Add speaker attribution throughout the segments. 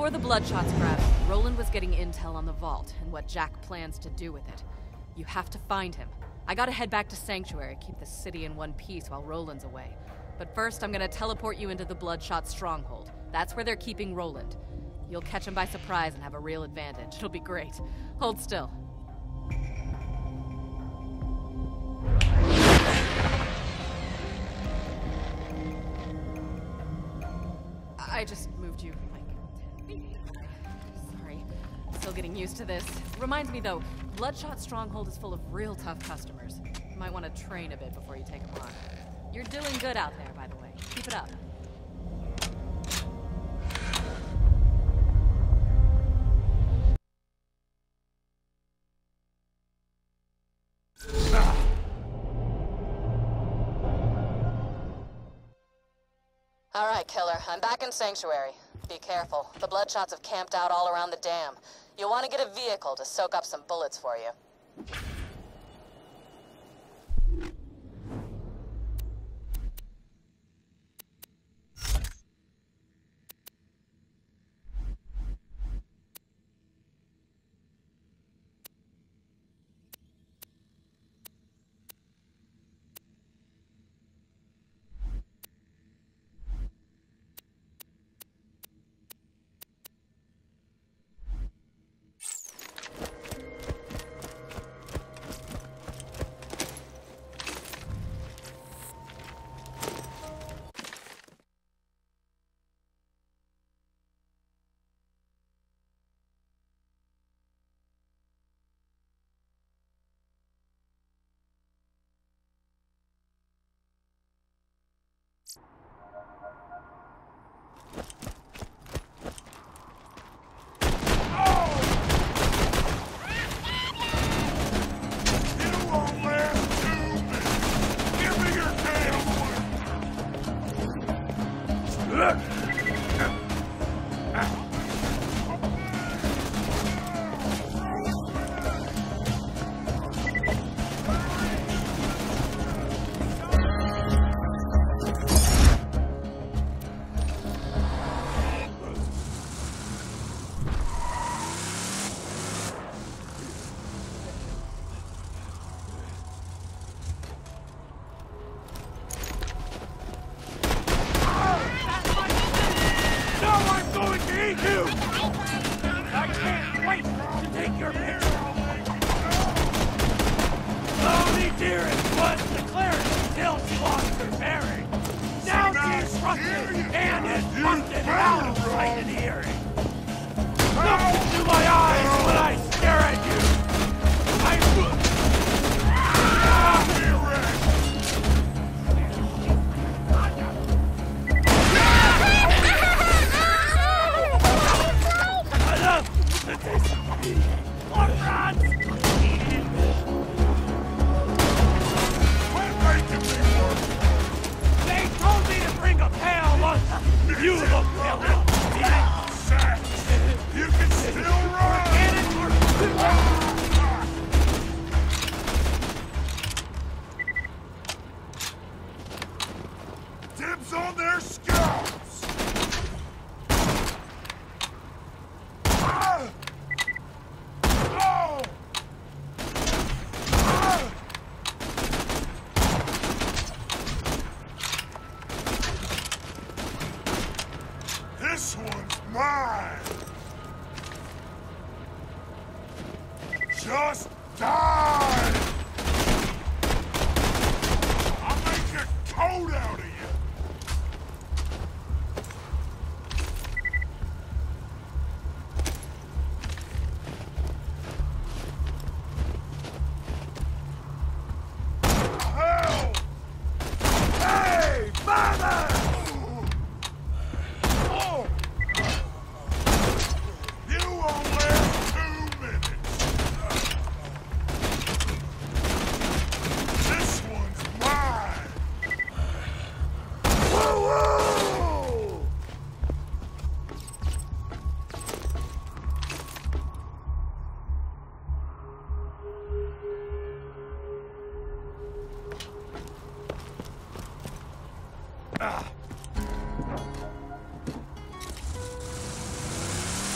Speaker 1: Before the Bloodshots grabbed him, Roland was getting intel on the vault and what Jack plans to do with it. You have to find him. I gotta head back to Sanctuary, keep the city in one piece while Roland's away. But first, I'm gonna teleport you into the Bloodshot stronghold. That's where they're keeping Roland. You'll catch him by surprise and have a real advantage. It'll be great. Hold still. I just moved you like 10 feet. Sorry. Still getting used to this. Reminds me though, Bloodshot Stronghold is full of real tough customers. You might want to train a bit before you take them on. You're doing good out there, by the way. Keep it up.
Speaker 2: All right, Killer. I'm back in Sanctuary. Be careful. The Bloodshots have camped out all around the dam. You'll want to get a vehicle to soak up some bullets for you.
Speaker 3: Just die! I'll make a toad out of you! Help! Hey, father! Oh! You won't last 2 minutes! This one's mine! Woo-woo! Ah.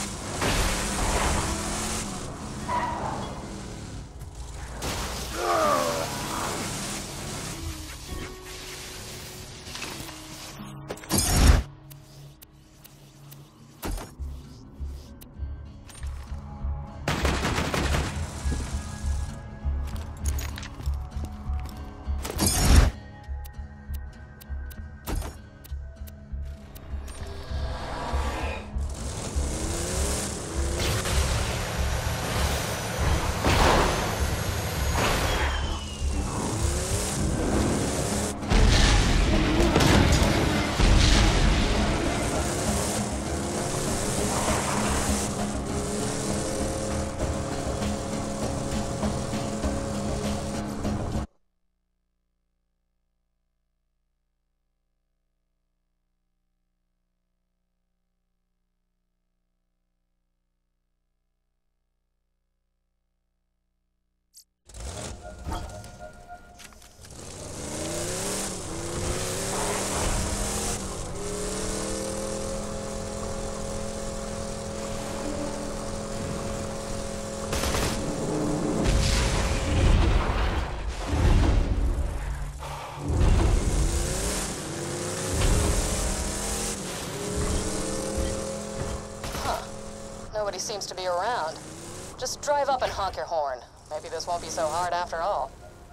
Speaker 2: nobody seems to be around. Just drive up and honk your horn. Maybe this won't be so hard after all.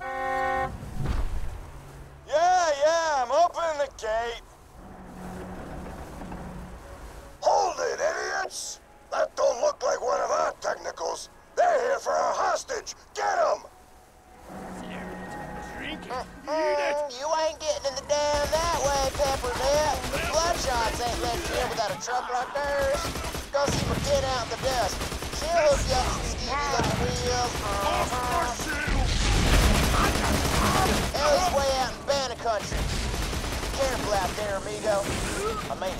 Speaker 3: Yeah, I'm opening the gate. Hold it, idiots! That don't look like one of our technicals. They're here for our hostage. Get them!
Speaker 4: You ain't getting in the dam that way, Peppermint. Bloodshots ain't letting you in without a truck like theirs. Go see McKin out in the dust. She'll hook you up some skeevy looking wheels. Ellie's way out in Banner country. Be careful out there, amigo. I mean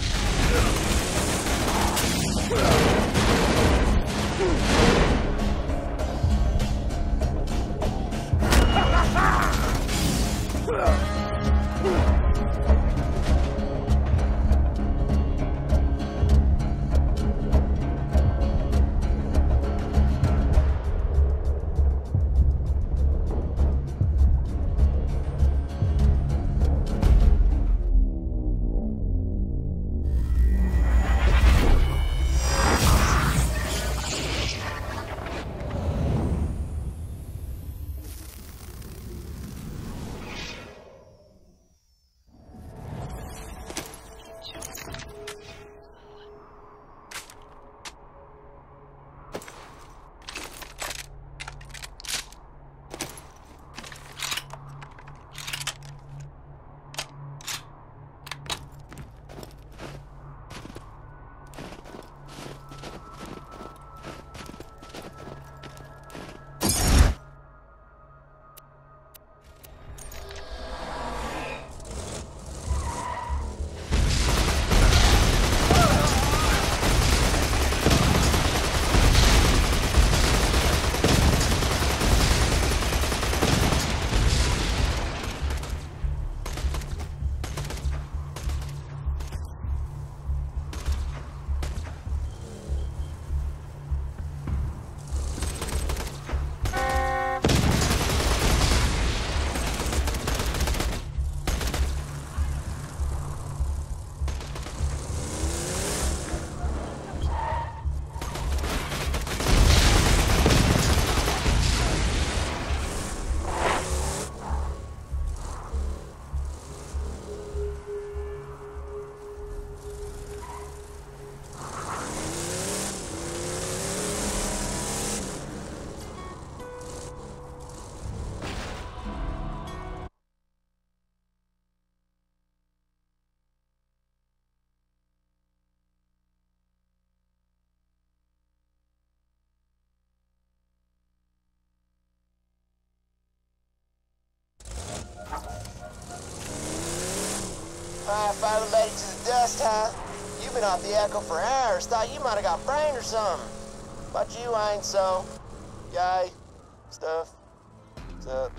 Speaker 4: Alright, finally made it to the dust, huh? You've been off the echo for hours. Thought you might have got brain or something. But you ain't so. Yay. Stuff. What's up?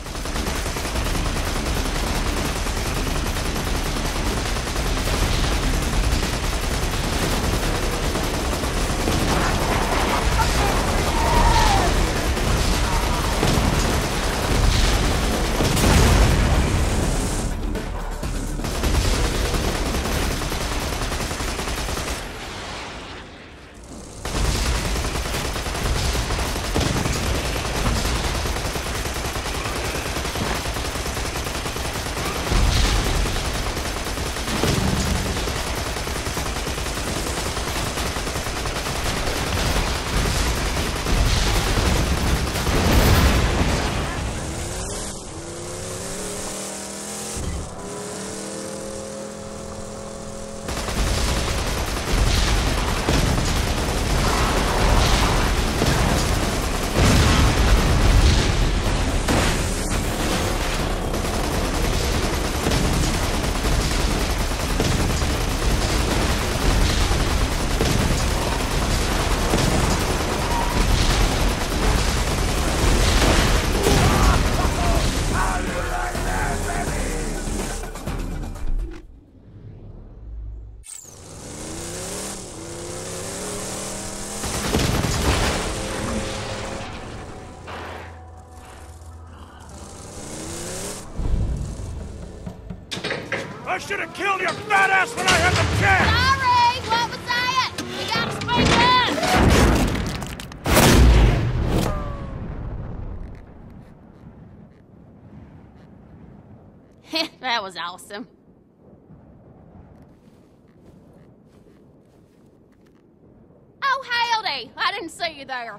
Speaker 3: I should have killed your fat ass when I had the chance!
Speaker 5: Sorry! What was that? We got to speak in! That was awesome. Oh, howdy! I didn't see you there.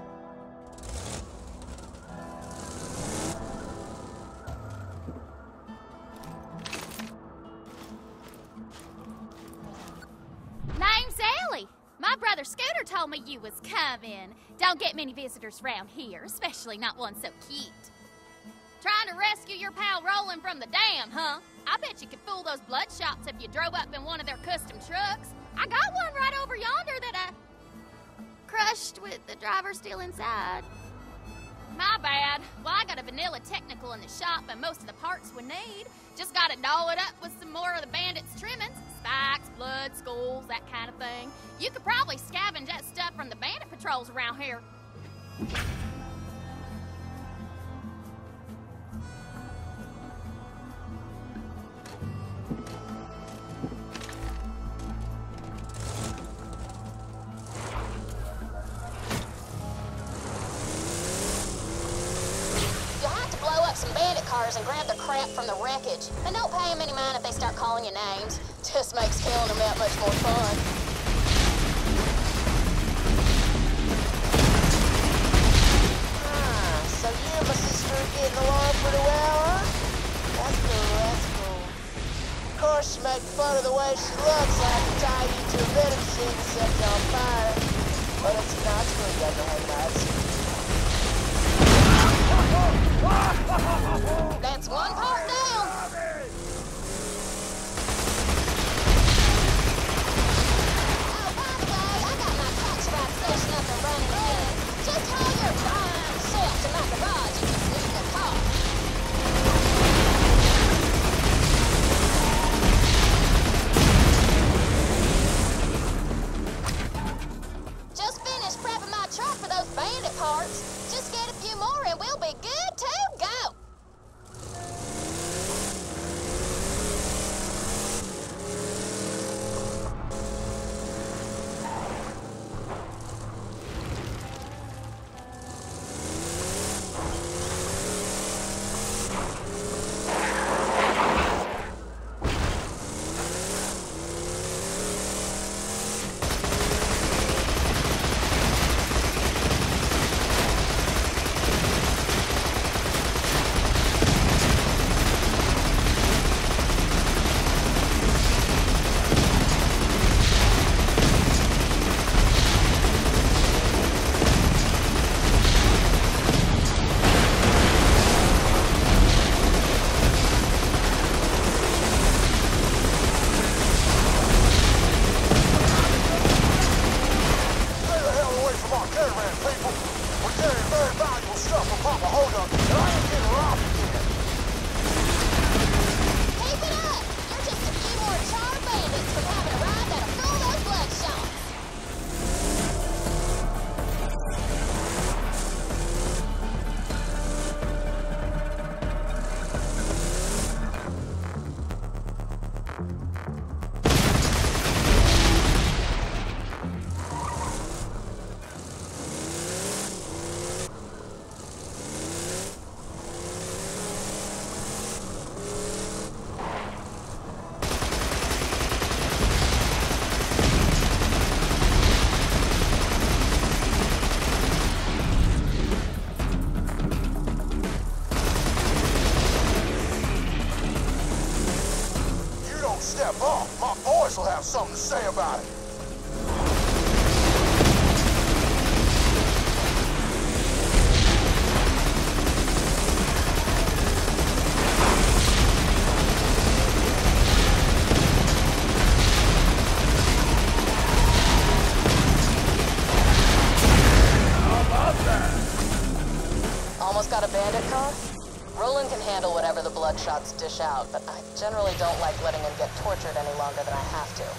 Speaker 5: Name's Ellie. My brother Scooter told me you was coming. Don't get many visitors around here, especially not one so cute. Trying to rescue your pal Roland from the dam, huh? I bet you could fool those bloodshots if you drove up in one of their custom trucks. I got one right over yonder that I crushed with the driver still inside. My bad. Well, I got a vanilla technical in the shop and most of the parts we need. Just gotta doll it up with some more of the bandits' trimmings. Spikes, blood, skulls, that kind of thing. You could probably scavenge that stuff from the bandit patrols around here.
Speaker 2: And grab the crap from the wreckage. And don't pay them any mind if they start calling you names. Just makes killing them that much more fun.
Speaker 4: So you and my sister are getting along pretty well, huh? That's cool, that's cool. Of course, you make fun of the way she looks, so I can tie you to a vending machine and set you on fire. But it's not cool, you got no headlights.
Speaker 2: That's one part down. Oh, by the way, I got my catch rod station up and running again. Just haul your fine self to my garage if you need a car. Just finished prepping my truck for those bandit parts. Just get a few more and we'll be good to go.
Speaker 3: Something to say about it.
Speaker 2: How about that? Almost got a bandit car? Roland can handle whatever the bloodshots dish out, but I generally don't like letting him get tortured any longer than I have to.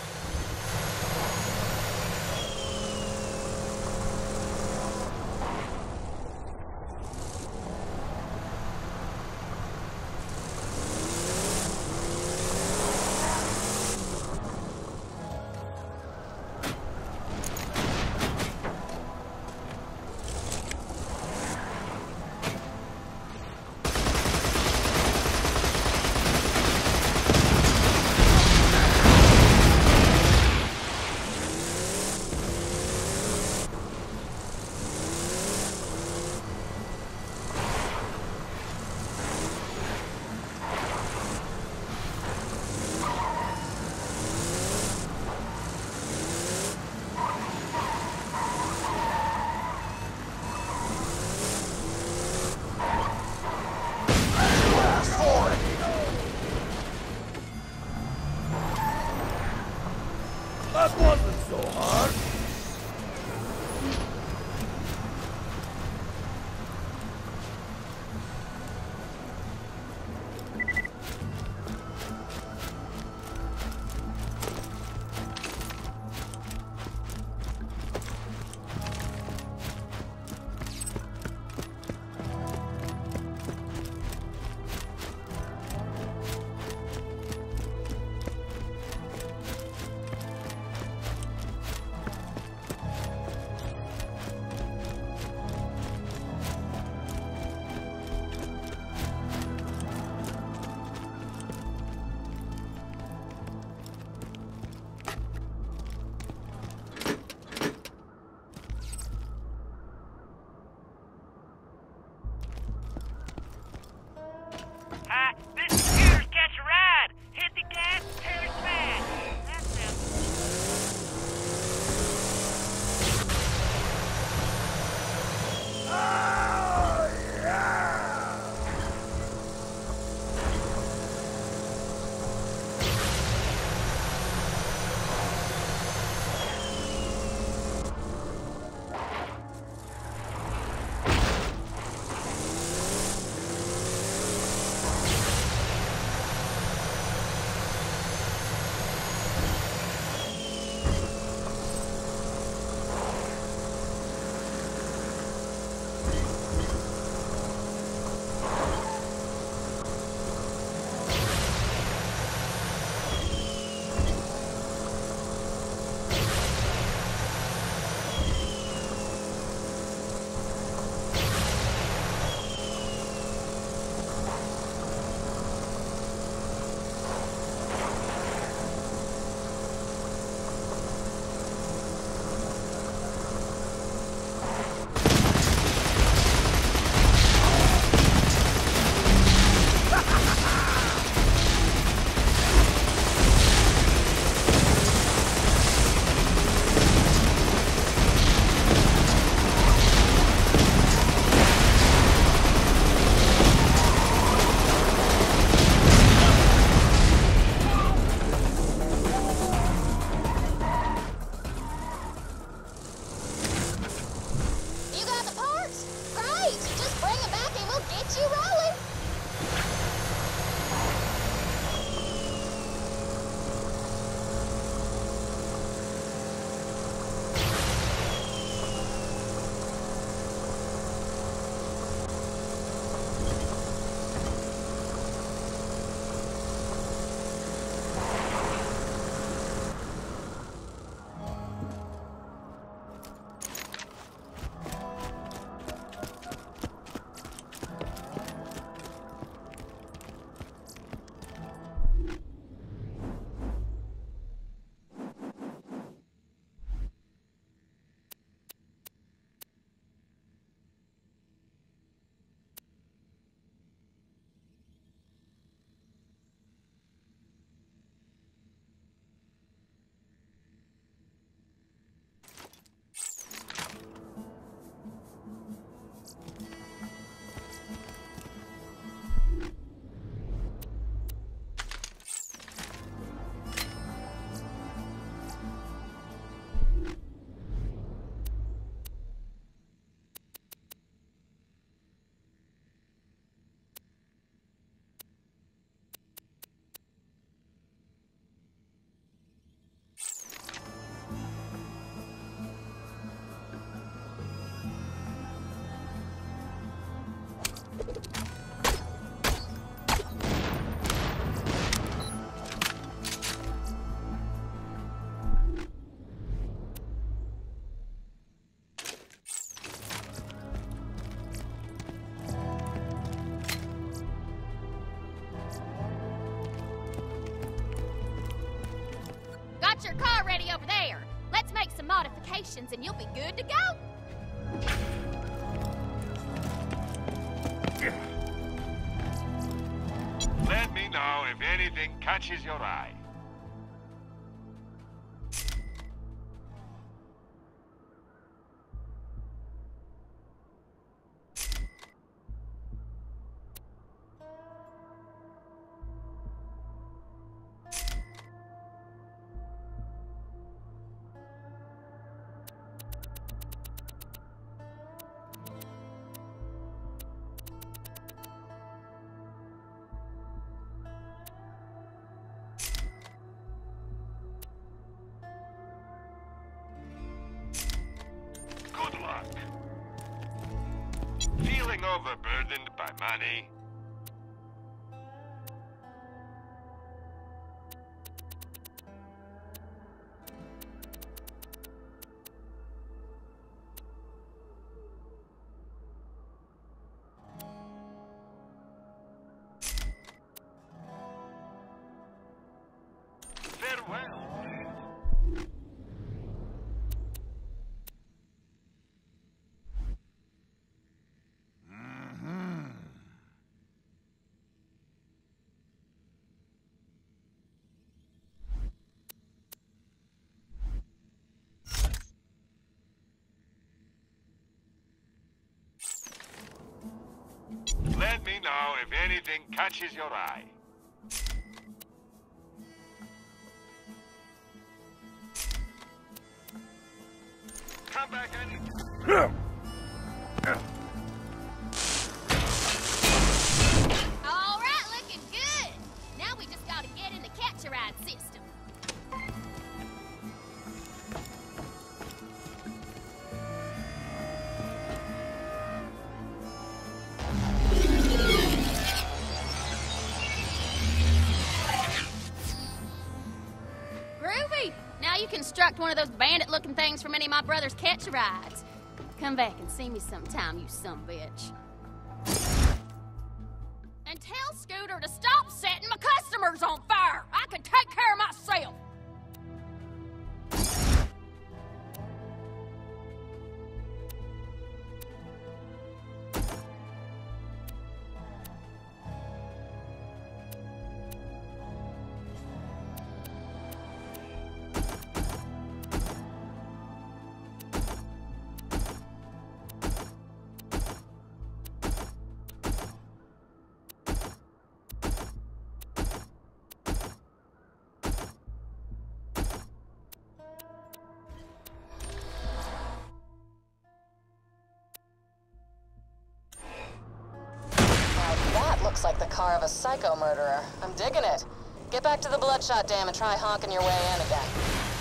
Speaker 5: got your car ready over there. Let's make some modifications and you'll be good to go.
Speaker 6: Let me know if anything catches your eye. Good luck. Feeling overburdened by money? Farewell. Let me know if anything catches your eye. Come back and...
Speaker 5: All right, looking good. Now we just gotta get in the catch-a-ride system. Groovy! Now you construct one of those bandit-looking things from any of my brother's catch-a-rides. Come back and see me sometime, you sumbitch. And tell Scooter to stop setting my customers on fire! I can take care of myself!
Speaker 2: That looks like the car of a psycho murderer. I'm digging it. Get back to the Bloodshot Dam and try honking your way in again.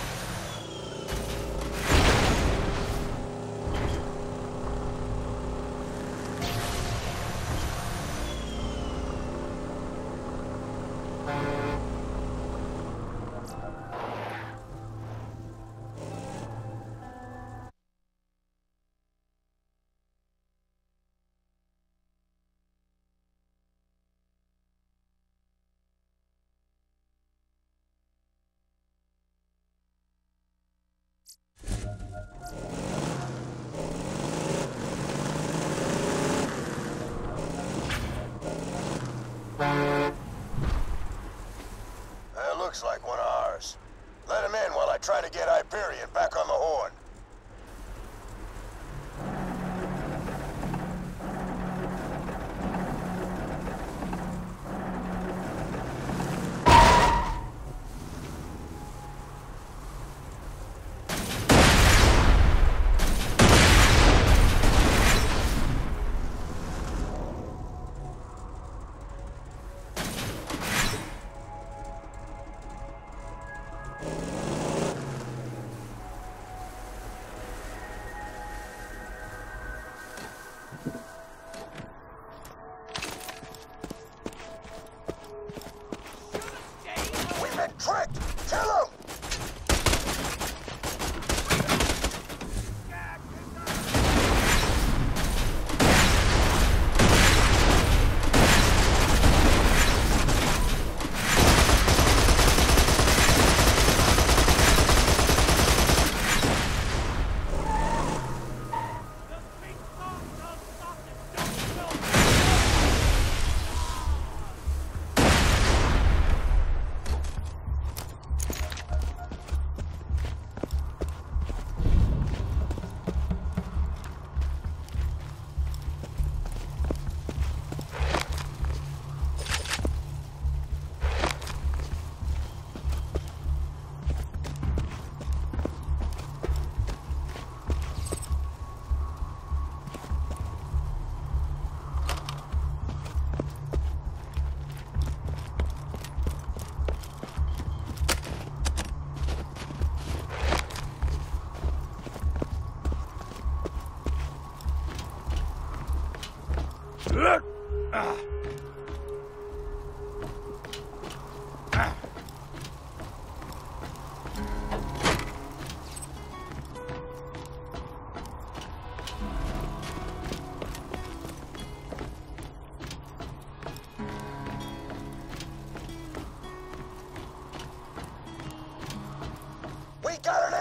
Speaker 3: That looks like one of ours. Let him in while I try to get Hyperion back on the horn. Tricked! Kill him!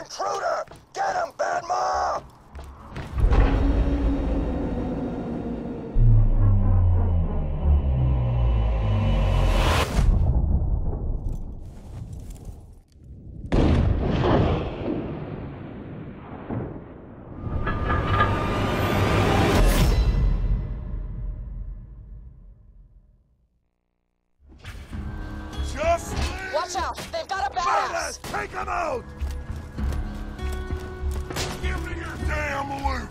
Speaker 3: intruder! Get him, Bad Ma!
Speaker 2: Watch out! They've got a badass!
Speaker 3: Take him out! Give me your damn loot!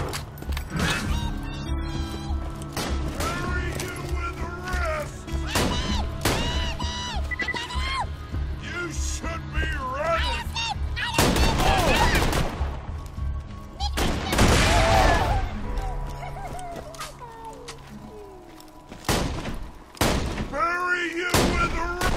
Speaker 3: Bury you with the rest! You should be running! Bury you with the rest!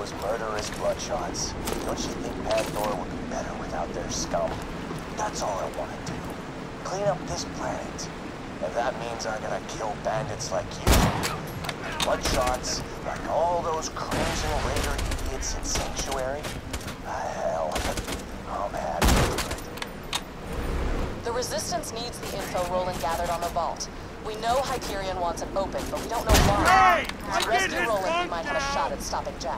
Speaker 4: those murderous bloodshots. Don't you think Pandora would be better without their scum? That's all I want to do. Clean up this planet. If that means I gotta kill bandits like you, like bloodshots, like all those crimson raider idiots in Sanctuary, hell, I'm happy with it.
Speaker 2: The Resistance needs the info Roland gathered on the vault. We know Hyperion wants it open, but we don't know why. To rescue Roland, we might have a shot at stopping Jack.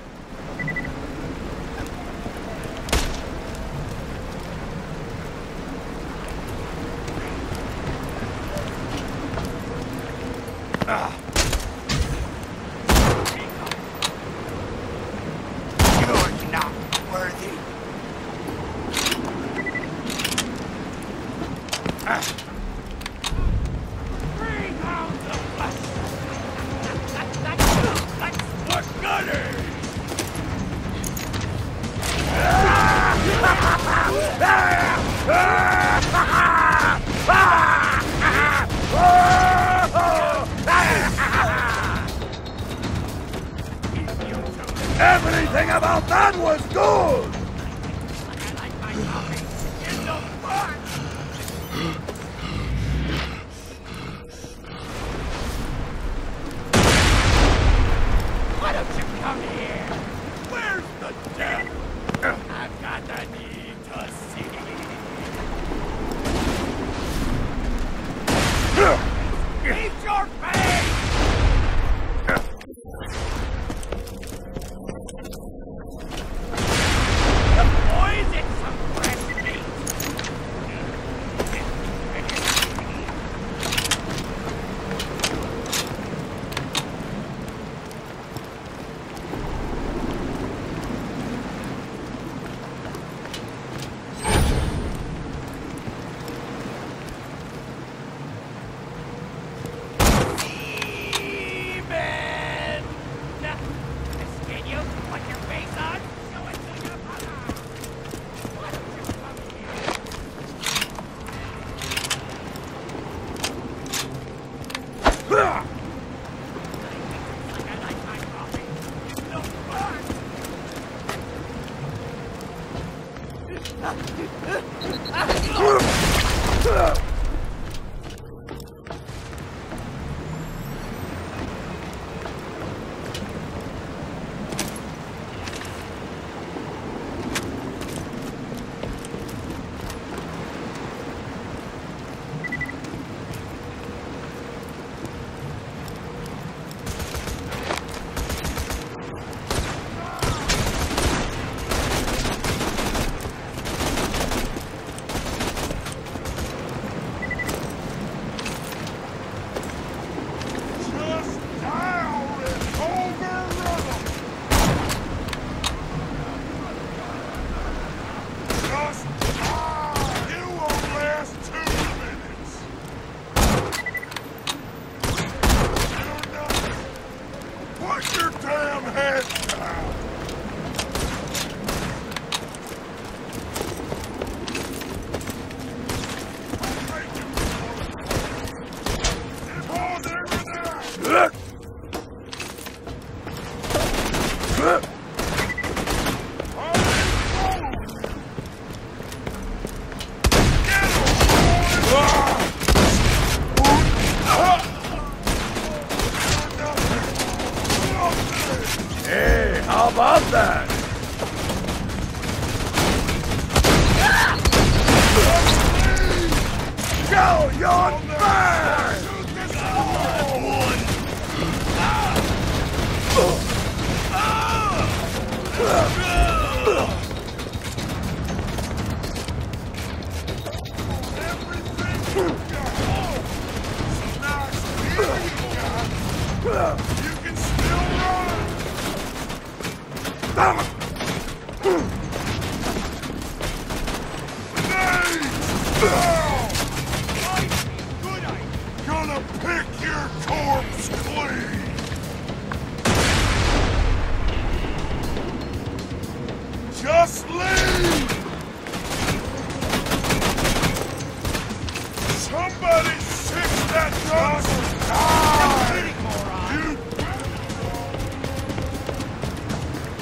Speaker 3: You're not worthy. Everything about that was good!
Speaker 7: Why don't you come here? Where's the death? I've got the need to see. Keep your face! The poison some fresh meat.
Speaker 3: Hey, how about that? Go, you're bad!
Speaker 7: You can still run! Gonna pick your corpse clean! Just leave! Somebody fix that dumpster! You...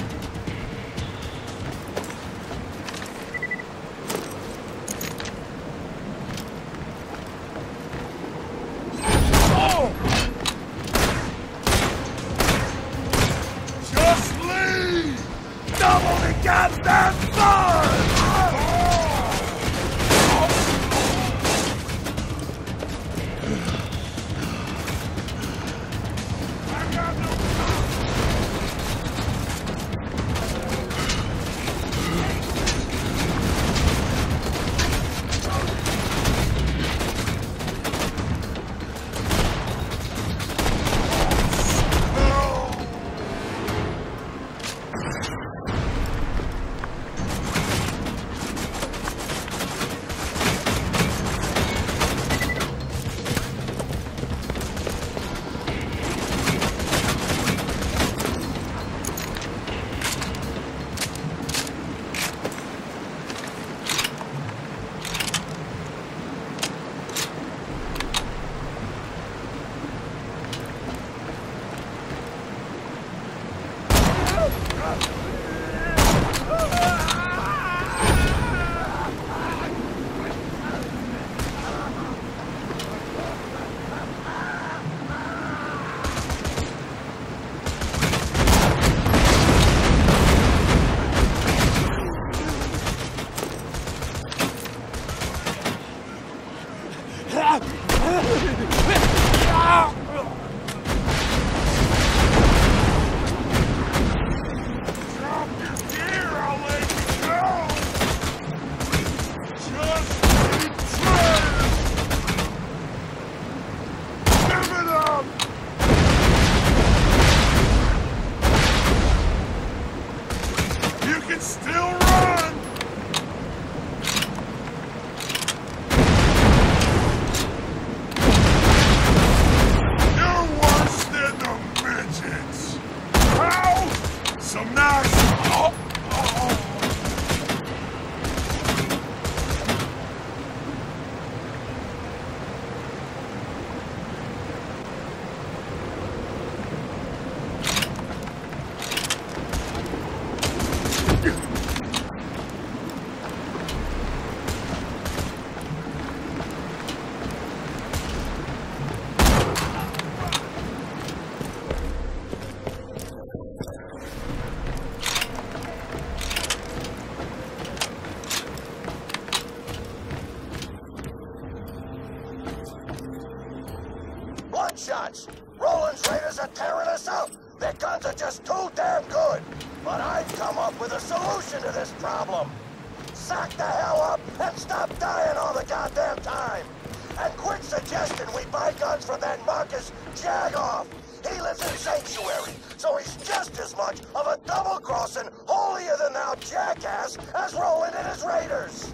Speaker 3: Bloodshots. Roland's raiders are tearing us up. Their guns are just too damn good. But I've come up with a solution to this problem. Sack the hell up and stop dying all the goddamn time. And quit suggesting we buy guns from that Marcus Jagoff. He lives in Sanctuary, so he's just as much of a double-crossing, holier-than-thou jackass as Roland and his raiders.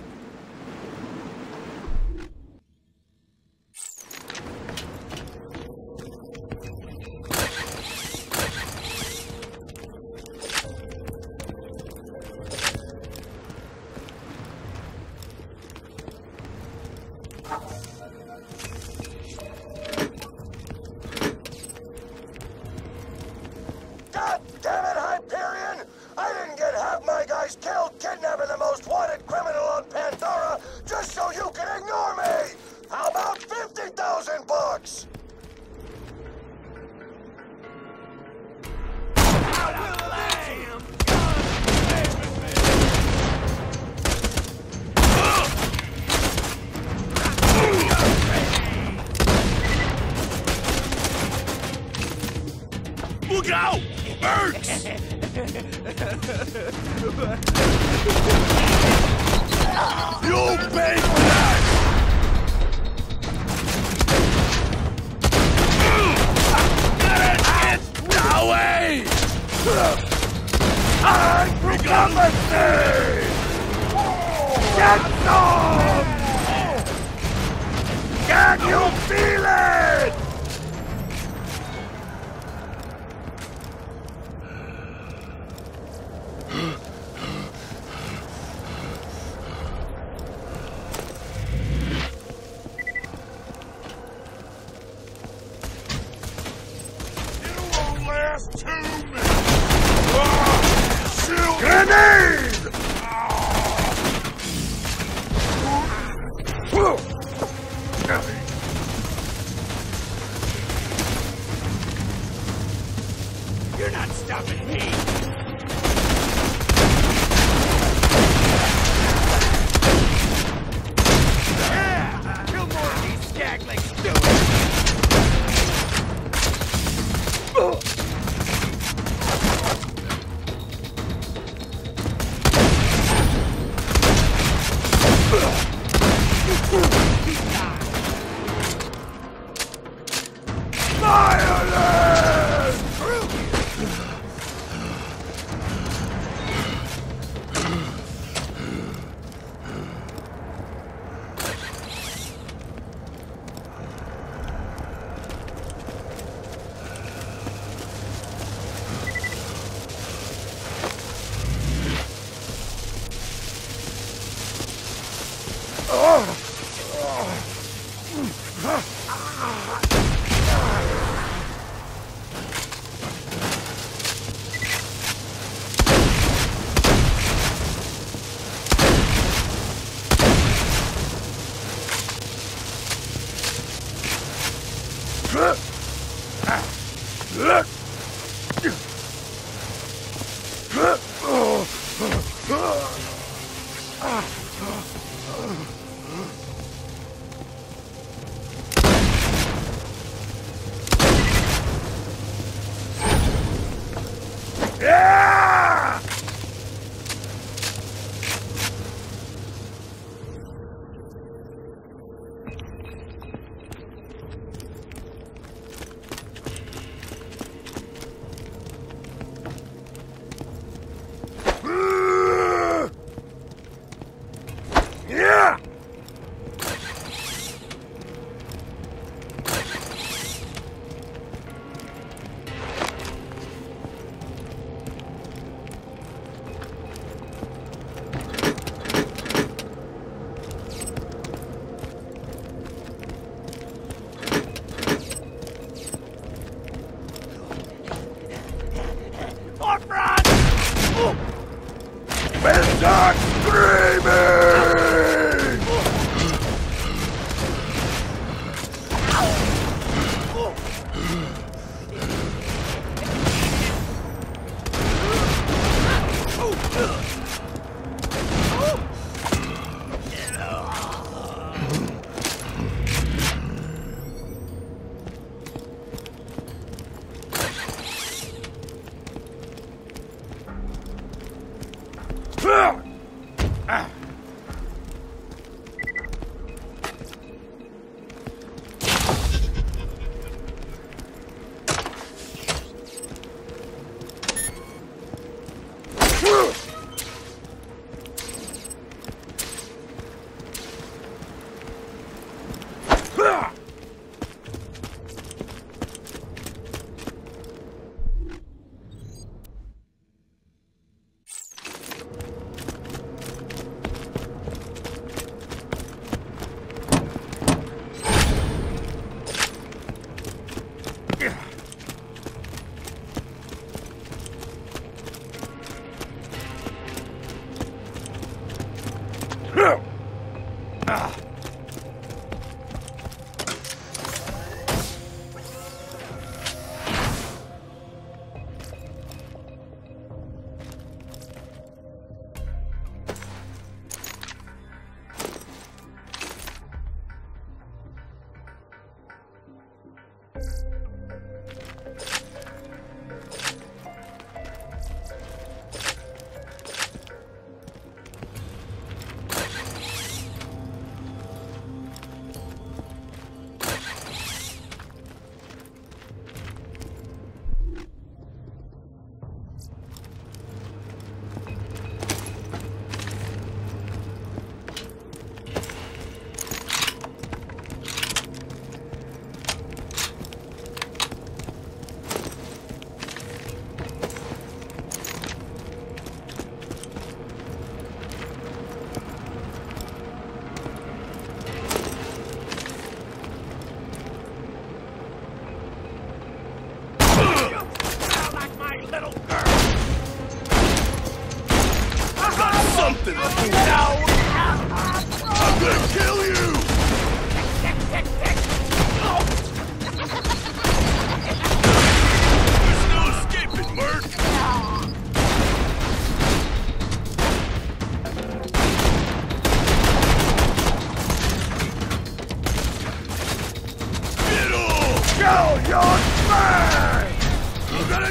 Speaker 3: God damn it, Hyperion! I didn't get half my guys killed kidnapping the most wanted criminal on Pandora just so you can ignore me! How about 50,000 bucks?
Speaker 7: Look out! Birds! You'll pay for that! No way! I recover! Get some! Can you feel it? Last 2 minutes! Grenade! You're not stopping me! Yeah! Kill more of these skaglings, do it! Something to do now! I'm gonna kill you! There's no escaping, Mert!
Speaker 3: Show your strength!
Speaker 7: I'm gonna...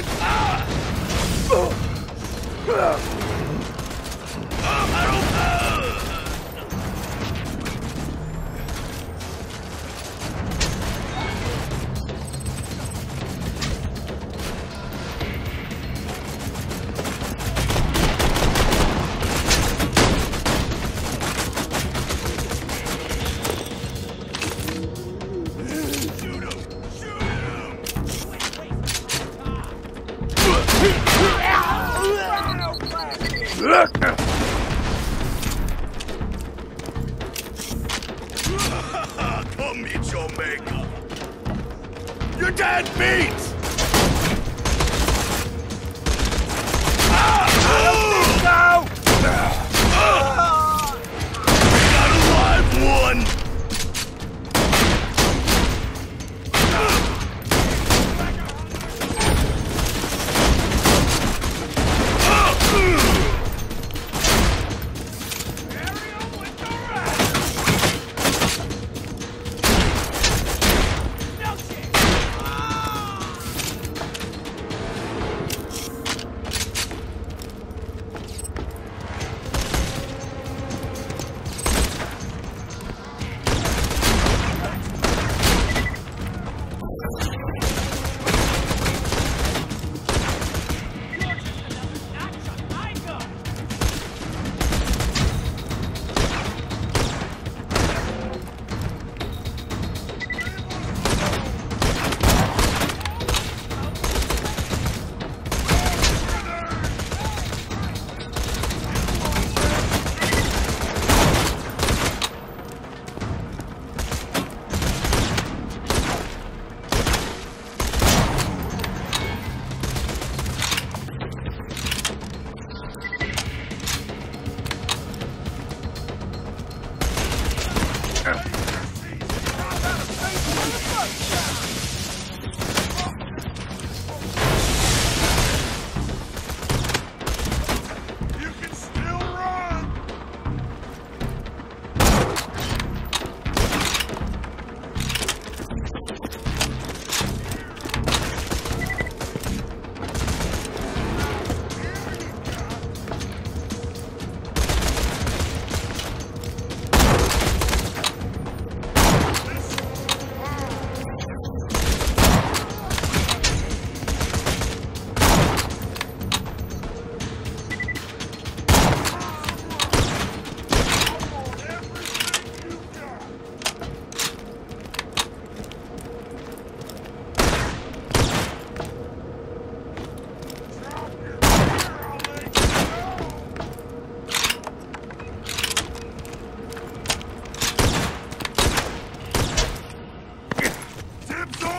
Speaker 3: Come meet your maker. You're dead meat! I don't think so! Got a live one!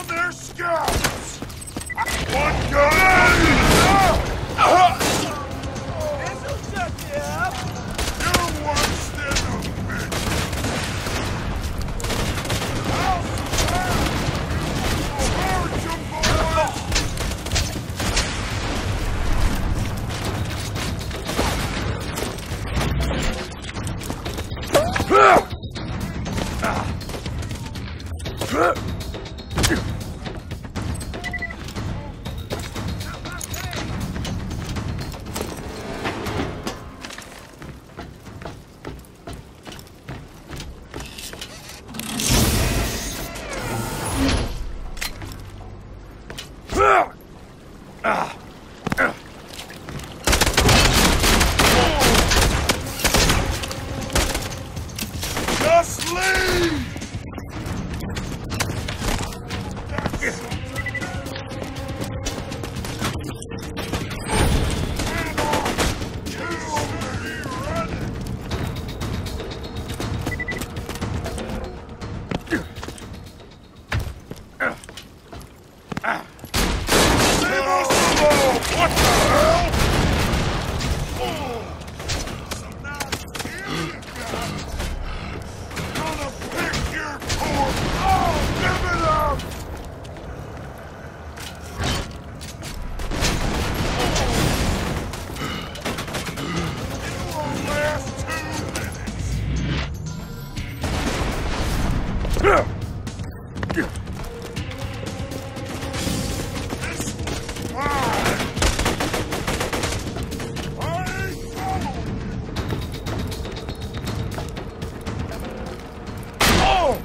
Speaker 7: on their scouts! One gun! This'll shut you up! You're worse than a bitch! I'll survive! Charge 'em, boys! Just leave! What the hell? Gonna pick your corpse! Oh, give it up! It won't last 2 minutes. This was mine! I followed you! Oh!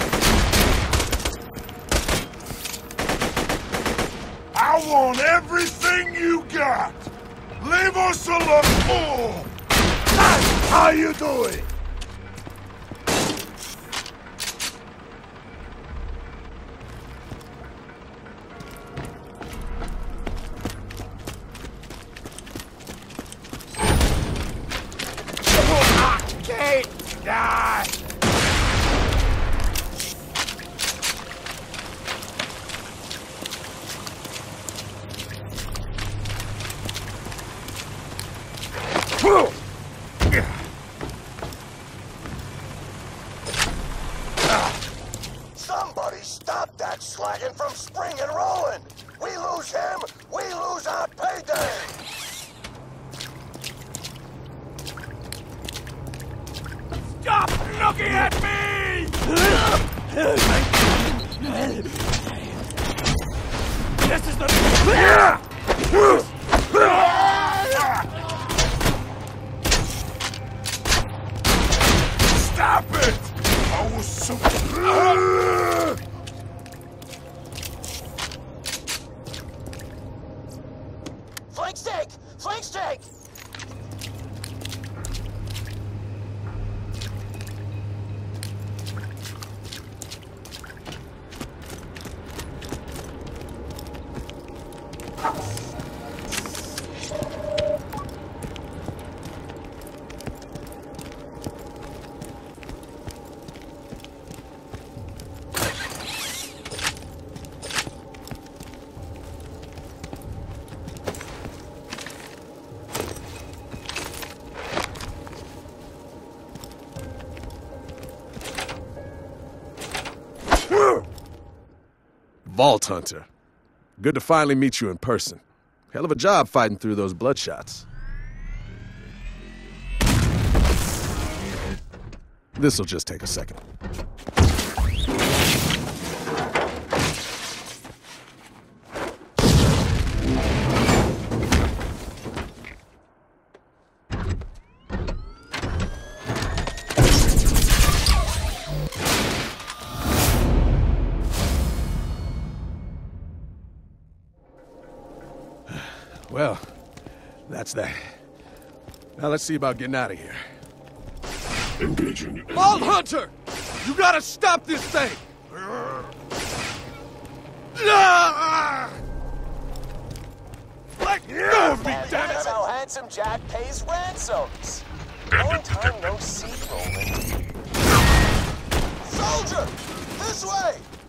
Speaker 7: I want everything you got! Leave us alone! Oh! How you doing? I can't die!
Speaker 3: Somebody stop that slagging from springing rolling! We lose him, we lose our payday!
Speaker 7: Stop looking at me! This is the... Stop it! I was so...
Speaker 4: Flank steak! Flank steak!
Speaker 8: Vault Hunter. Good to finally meet you in person. Hell of a job fighting through those bloodshots. This'll just take a second. Well, that's that. Now let's see about getting out of here.
Speaker 7: Engaging.
Speaker 8: Vault Hunter! You gotta stop this thing! Let go of me, damn it!
Speaker 4: That's how Handsome Jack pays ransoms. Long time no see, Roland.
Speaker 3: Soldier! This way!